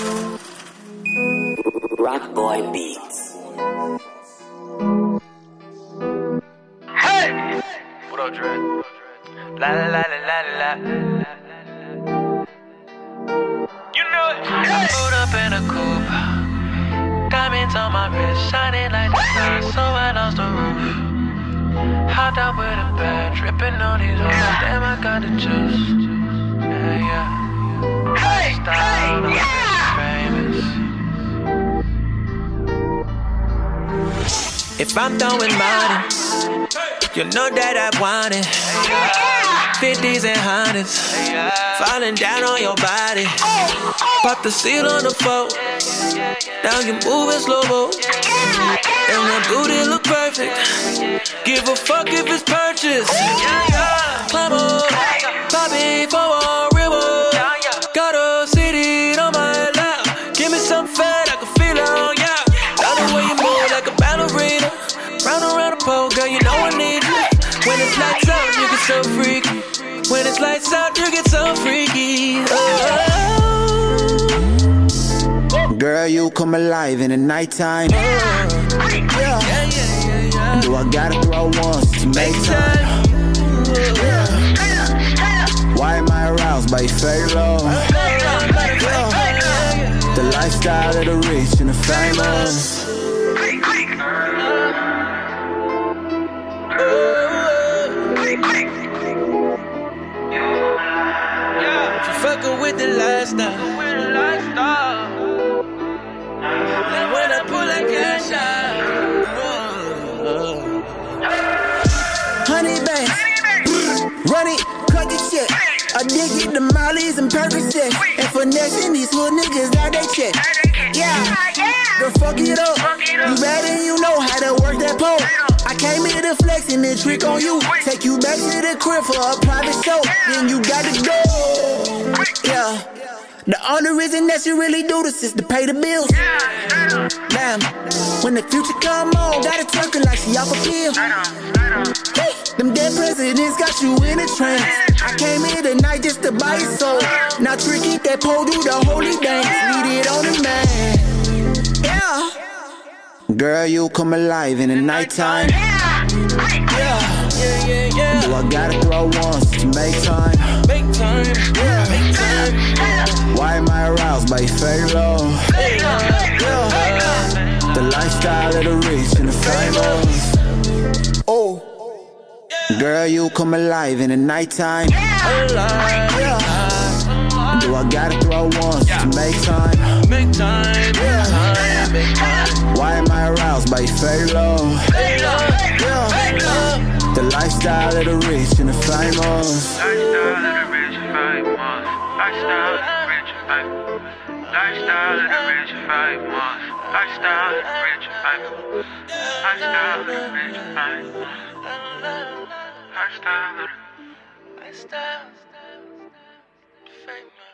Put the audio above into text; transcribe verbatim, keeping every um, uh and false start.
Rock Boy Beats. Hey! What up, Dre? La la la la la la. You know it. Hey! Pulled up in a coupe, diamonds on my wrist, shining like the sun, so I lost the roof. Hopped out with a bag, dripping on these hoes. Damn, I got the juice. Yeah, yeah. Hey! Style, hey! Yeah! Famous. If I'm throwing money, you know that I want it. Fifties and hundreds, falling down on your body. Pop the seal on the floor, now you moving slow-mo. And that booty look perfect, give a fuck if it's purchased. Climb up, pop it for a river. Got a city on my lap, give me some fat, I can feel it on ya. Love the way you move like a ballerina. Round around the pole, girl, you know I need you. When it's lights out, you get so freaky. When it's lights out, you get so freaky. Oh. Girl, you come alive in the nighttime. Oh. Yeah. Yeah, yeah, yeah. Do I gotta throw once to make time? Yeah. Why am I aroused by your Pharaoh? Yeah. The lifestyle of the rich and the famous. Fuckin' with the lifestyle. And when I pull that cash out, honey bang, run it, cut this shit. I dig it, the mollies and Percocet, and finessing these hood niggas out they check. Yeah, girl, fuck it up. You bad and you know how to work that pole. I came here to flex and then trick on you. Take you back to the crib for a private show. Then you got to go. Yeah. The only reason that you really do this is to pay the bills. Damn. When the future come on, gotta twerk her like she off a pill. Hey, them dead presidents got you in a trance. I came here tonight just to buy your soul. Now trick, eat that pole, do the holy dance. Need it on the man. Yeah. Girl, you come alive in the nighttime. Yeah. yeah, yeah, yeah. Do I gotta throw once to make time? Make time, yeah. Make time. Why am I aroused by your Pharaoh? Yeah. The lifestyle of the rich and the famous. Oh. Girl, you come alive in the nighttime. Yeah. Do I gotta throw once to make time? Make time, yeah. Make time. Why am I aroused by your Pharaoh? Yeah. The lifestyle of the rich and the famous. Lifestyle of the rich and famous. Lifestyle of the rich and famous. Lifestyle of the rich and famous. Lifestyle of the rich and famous. Lifestyle of the rich and famous. Lifestyle of the Lifestyle, famous.